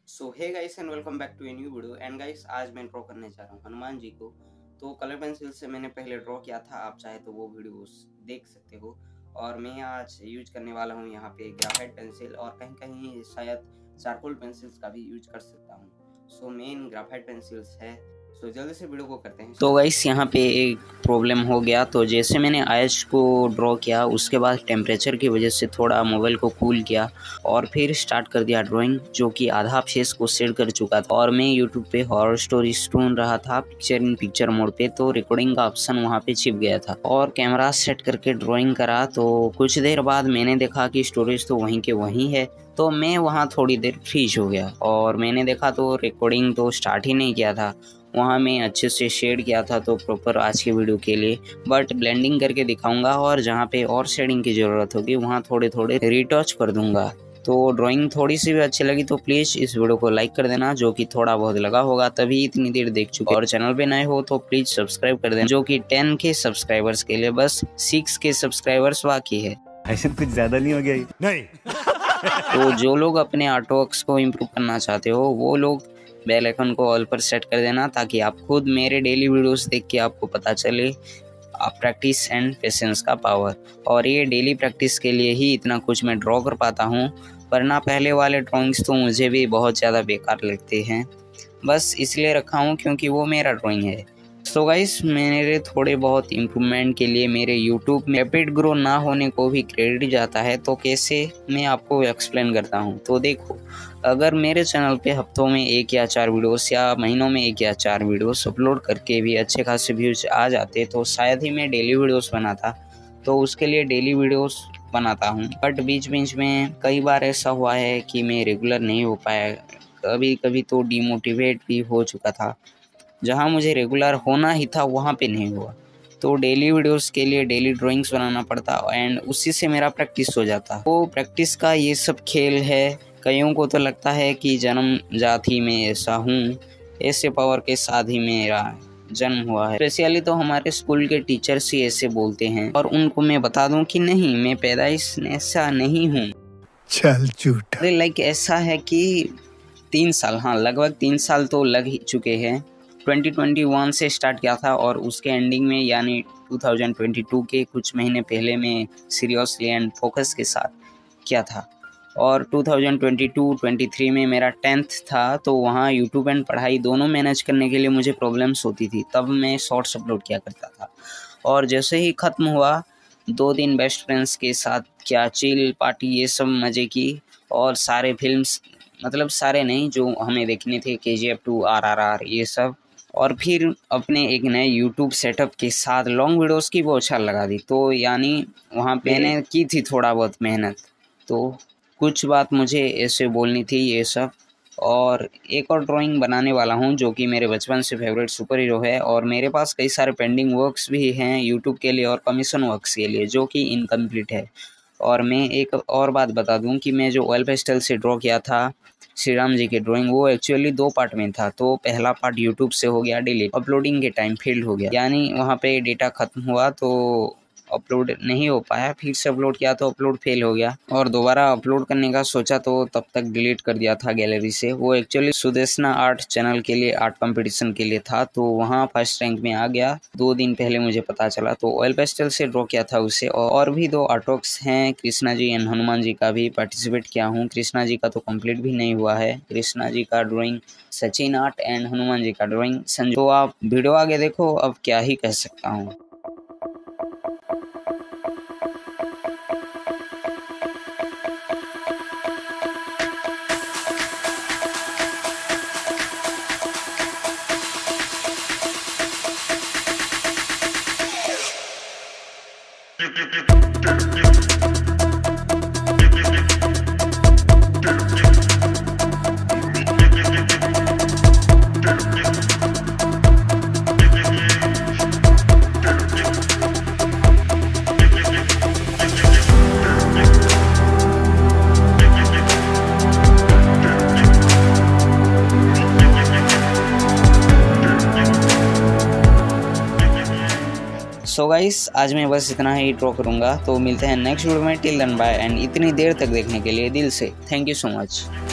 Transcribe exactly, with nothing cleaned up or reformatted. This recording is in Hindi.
So hey guys and welcome back to a new video. And guys आज मैं ड्रॉ करने जा रहा हूँ हनुमान जी को। तो कलर पेंसिल से मैंने पहले ड्रॉ किया था, आप चाहे तो वो वीडियोस देख सकते हो। और मैं आज यूज करने वाला हूँ यहाँ पे ग्राफाइट पेंसिल, और कहीं कहीं शायद चारकोल पेंसिल्स का भी यूज कर सकता हूँ। सो मेन ग्राफाइट पेंसिल्स है। सो जल्दी से वीडियो को करते हैं। तो गाइस यहाँ पे एक प्रॉब्लम हो गया। तो जैसे मैंने आइस को ड्रॉ किया, उसके बाद टेम्परेचर की वजह से थोड़ा मोबाइल को कूल किया और फिर स्टार्ट कर दिया ड्राइंग, जो कि आधा फेस को सेट कर चुका था। और मैं यूट्यूब पे हॉरर स्टोरीज ढूंढ रहा था पिक्चर इन पिक्चर मोड पे, तो रिकॉर्डिंग का ऑप्शन वहाँ पे छिप गया था और कैमरा सेट करके ड्राइंग करा। तो कुछ देर बाद मैंने देखा कि स्टोरेज तो वहीं के वहीं है, तो मैं वहाँ थोड़ी देर फ्रीज हो गया और मैंने देखा तो रिकॉर्डिंग तो स्टार्ट ही नहीं किया था। वहाँ मैं अच्छे से शेड किया था तो प्रॉपर आज के वीडियो के लिए, बट ब्लेंडिंग करके दिखाऊंगा और जहाँ पे और शेडिंग की ज़रूरत होगी वहाँ थोड़े थोड़े रीटच कर दूंगा। तो ड्राइंग थोड़ी सी भी अच्छी लगी तो प्लीज़ इस वीडियो को लाइक कर देना, जो कि थोड़ा बहुत लगा होगा तभी इतनी देर देख चुके। और चैनल पे नए हो तो प्लीज़ सब्सक्राइब कर देना, जो कि टेन के सब्सक्राइबर्स के लिए बस सिक्स के सब्सक्राइबर्स बाकी है। ऐसे कुछ ज़्यादा नहीं हो गया नहीं। तो जो लोग अपने आर्ट वर्क्स को इम्प्रूव करना चाहते हो वो लोग बेल आइकन को ऑल पर सेट कर देना, ताकि आप खुद मेरे डेली वीडियोस देख के आपको पता चले आप प्रैक्टिस एंड पेशेंस का पावर। और ये डेली प्रैक्टिस के लिए ही इतना कुछ मैं ड्रॉ कर पाता हूँ, वरना पहले वाले ड्राइंग्स तो मुझे भी बहुत ज़्यादा बेकार लगते हैं। बस इसलिए रखा हूँ क्योंकि वो मेरा ड्राइंग है। सो गाइस मेरे थोड़े बहुत इम्प्रूवमेंट के लिए मेरे यूट्यूब में रैपिड ग्रो ना होने को भी क्रेडिट जाता है। तो कैसे मैं आपको एक्सप्लेन करता हूँ। तो देखो, अगर मेरे चैनल पे हफ्तों में एक या चार वीडियोस या महीनों में एक या चार वीडियोस अपलोड करके भी अच्छे खासे व्यूज आ जाते तो शायद ही मैं डेली वीडियोस बनाता। तो उसके लिए डेली वीडियोस बनाता हूँ, बट बीच बीच में कई बार ऐसा हुआ है कि मैं रेगुलर नहीं हो पाया। कभी कभी तो डिमोटिवेट भी हो चुका था, जहाँ मुझे रेगुलर होना ही था वहाँ पे नहीं हुआ। तो डेली वीडियोस के लिए डेली ड्राइंग्स बनाना पड़ता एंड उसी से मेरा प्रैक्टिस हो जाता। तो प्रैक्टिस का ये सब खेल है। कईयों को तो लगता है कि जन्म जाति में ऐसा हूँ, ऐसे पावर के साथ ही मेरा जन्म हुआ है। स्पेशली तो हमारे स्कूल के टीचर्स ही ऐसे बोलते हैं, और उनको मैं बता दूं कि नहीं, मैं पैदाइश ऐसा नहीं हूँ। चल झूठा। लाइक ऐसा है कि तीन साल हाँ लगभग तीन साल तो लग ही चुके हैं। ट्वेंटी ट्वेंटी वन से स्टार्ट किया था और उसके एंडिंग में यानी टू थाउजेंड ट्वेंटी टू के कुछ महीने पहले मैं सीरियसली एंड फोकस के साथ किया था। और two thousand twenty two twenty three में मेरा टेंथ था, तो वहाँ यूट्यूब एंड पढ़ाई दोनों मैनेज करने के लिए मुझे प्रॉब्लम्स होती थी। तब मैं शॉर्ट्स अपलोड किया करता था, और जैसे ही ख़त्म हुआ दो दिन बेस्ट फ्रेंड्स के साथ क्या चिल पार्टी ये सब मज़े की, और सारे फिल्म्स मतलब सारे नहीं जो हमें देखने थे, के जी एफ टू, आर आर आर ये सब। और फिर अपने एक नए यूट्यूब सेटअप के साथ लॉन्ग वीडियोस की वो अच्छा लगा दी। तो यानी वहाँ पे मैंने की थी थोड़ा बहुत मेहनत, तो कुछ बात मुझे ऐसे बोलनी थी ये सब। और एक और ड्राइंग बनाने वाला हूँ जो कि मेरे बचपन से फेवरेट सुपर हीरो है, और मेरे पास कई सारे पेंडिंग वर्क्स भी हैं यूट्यूब के लिए और कमीशन वर्क्स के लिए, जो कि इनकम्प्लीट है। और मैं एक और बात बता दूं कि मैं जो ऑयल पेस्टल से ड्रॉ किया था श्री राम जी के ड्राइंग, वो एक्चुअली दो पार्ट में था। तो पहला पार्ट यूट्यूब से हो गया डिलीट, अपलोडिंग के टाइम फेल्ड हो गया, यानी वहाँ पे डेटा ख़त्म हुआ तो अपलोड नहीं हो पाया। फिर से अपलोड किया तो अपलोड फेल हो गया, और दोबारा अपलोड करने का सोचा तो तब तक डिलीट कर दिया था गैलरी से। वो एक्चुअली सुदेशना आर्ट चैनल के लिए आर्ट कंपटीशन के लिए था, तो वहाँ फर्स्ट रैंक में आ गया। दो दिन पहले मुझे पता चला, तो ऑयल पेस्टल से ड्रॉ किया था उसे। और भी दो आर्टवर्क्स हैं, कृष्णा जी एंड हनुमान जी का भी पार्टिसिपेट किया हूँ। कृष्णा जी का तो कंप्लीट भी नहीं हुआ है। कृष्णा जी का drawing Sachin art and Hanuman ji का ड्राइंग संजू। तो आप वीडियो आगे देखो, अब क्या ही कह सकता हूँ। सो गाइस आज मैं बस इतना ही ड्रॉ करूँगा, तो मिलते हैं नेक्स्ट वीडियो में। टिल देन बाय, एंड इतनी देर तक देखने के लिए दिल से थैंक यू सो मच।